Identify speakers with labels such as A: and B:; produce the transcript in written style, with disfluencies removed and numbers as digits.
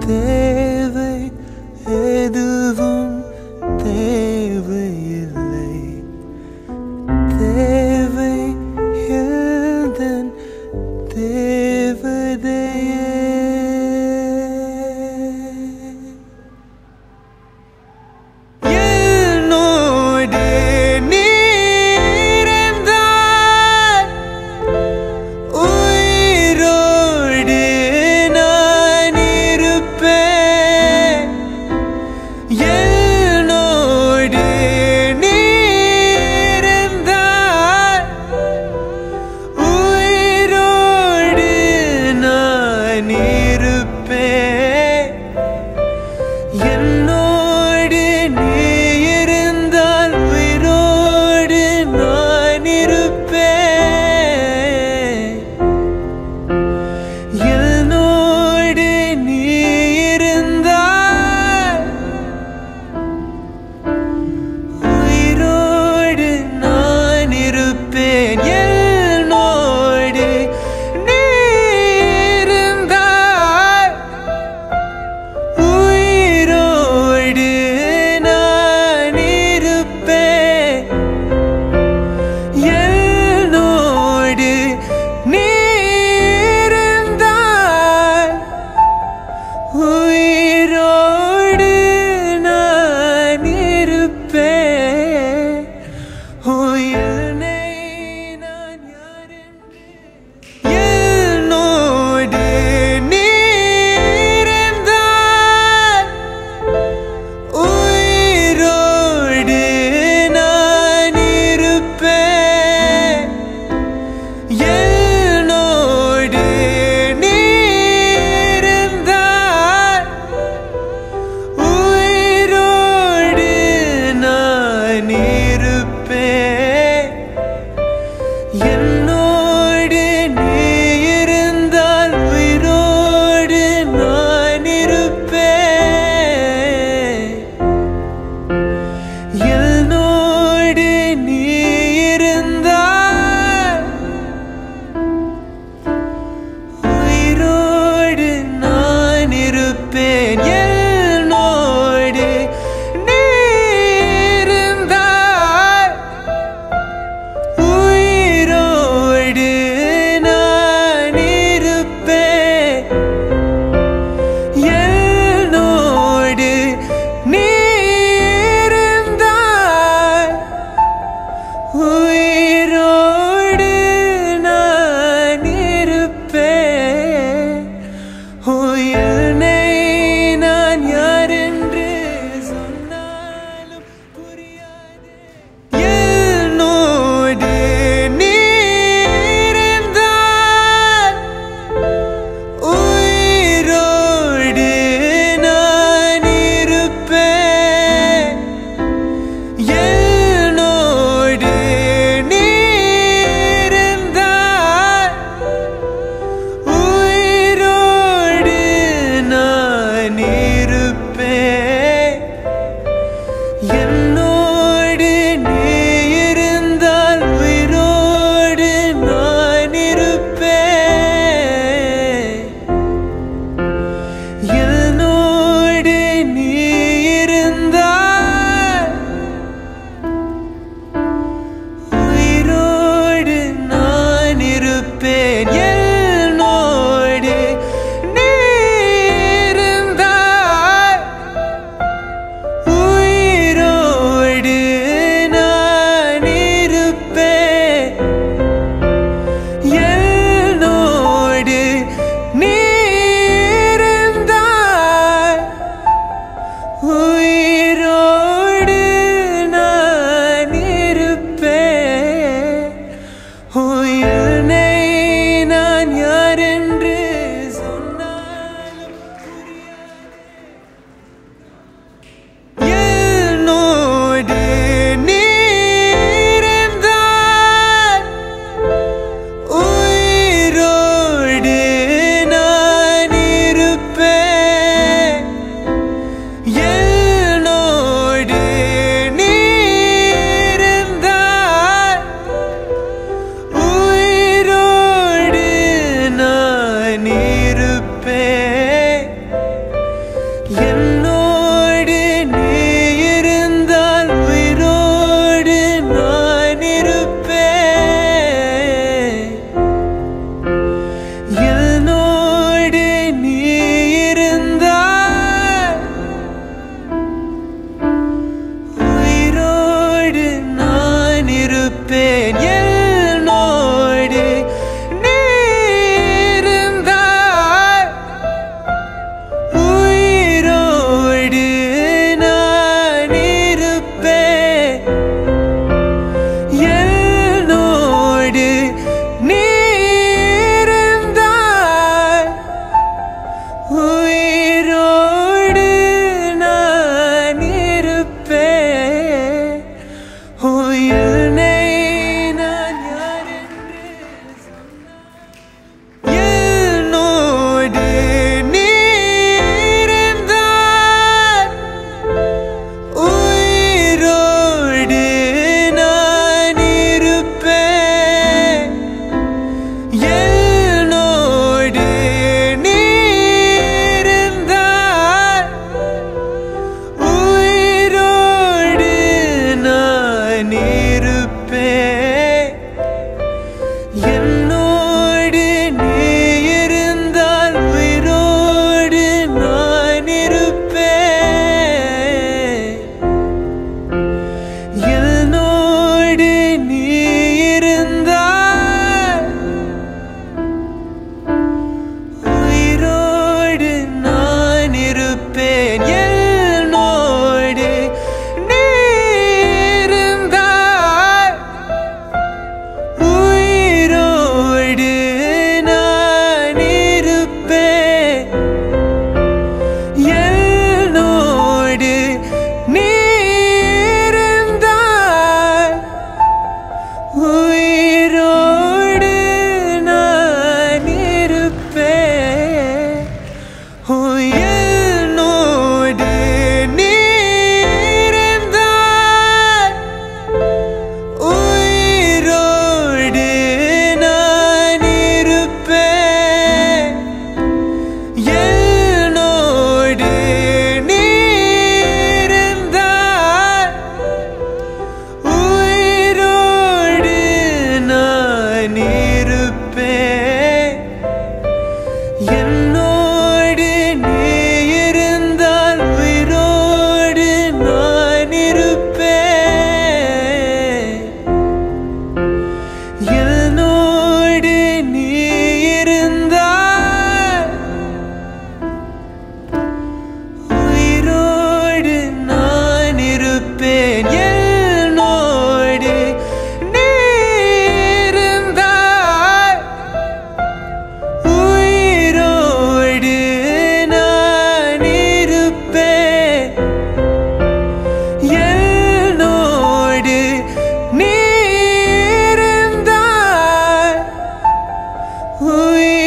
A: தேவை எதுவும் தேவையில்லை, தேவை எல்தன் தேவதையே. என்னோடு நீ இருந்தால் உயிரோடு நான் இருப்பேன். என்னோடு நீ இருந்தால் உயிரோடு நான் இருப்பேன். என்னோடு நீ இருந்தால் உயிரோடு நான் இருப்பேன். என்னோடு நீ இருந்தால் உயிரோடு நான் இருப்பேன். என்னோடு நீ இருந்தால் உயிரோடு நான் இருப்பேன். என்னோடு நீ இருந்தால் உயிரோடு நான் இருப்பேன். உயிரை நான் யாரென்று என்னோடு நீ இருந்தால் உயிரோடு நான் இருப்பேன். என்னோடு நீ இருந்தால் உயிரோடு நான் இருப்பேன். என்னோடு நீ இருந்தால் உயிரோடு நான் இருப்பேன். என்னோடு நீ இருந்தால் உயிரோடு நான் இருப்பேன். என்னோடு நீ இருந்தால் உயிரோடு நான் இருப்பேன். என்னோடு நீ இருந்தால் உயிரோடு நான் இருப்பேன். உயிரை நான் யாரென்று சொன்னாலும் புரியாது. என்னோடு நீ இருந்தால் உயிரோடு நான் இருப்பேன். என்னோடு நீ இருந்தால் உயிரோடு உயிரோடு நான் இருப்பேன். உயிரை நான் யார் என்று சொன்னாய். என்னோடு நீ இருந்தால் உயிரோடு நான் இருப்பேன். என்னோடு நீ இருந்தால் உயிரோடு நான் இருப்பேன். என்னோடு நீ இருந்தால் உயிரோடு நான் இருப்பேன். என்னோடு நீ இருந்தால் உயிரோடு நான் இருப்பேன். என்னோடு நீ இருந்தால் உயிரோடு நான் இருப்பேன். என்னோடு நீ இருந்தால் உயிரோடு நான் இருப்பேன். என்னோடு நீ இருந்தால் உயிரோடு நான் இருப்பேன். என்னோடு நீ இருந்தால் உயிரோடு நான் இருப்பேன். என்னோடு நீ இருந்தால் உயிரோடு நான் இருப்பேன். என்னோடு நீ இருந்தால் உயிரோடு நான் இருப்பேன். என்னோடு நீ இருந்தால் உயிரோடு நான் இருப்பேன். என்னோடு நீ இருந்தால் உயிரோடு